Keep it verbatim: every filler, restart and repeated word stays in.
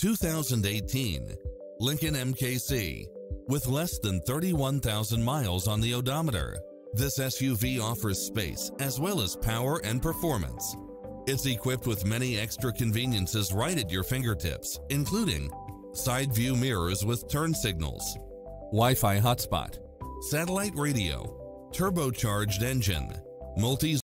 two thousand eighteen Lincoln M K C. With less than thirty-one thousand miles on the odometer, this S U V offers space as well as power and performance. It's equipped with many extra conveniences right at your fingertips, including side view mirrors with turn signals, Wi-Fi hotspot, satellite radio, turbocharged engine, multi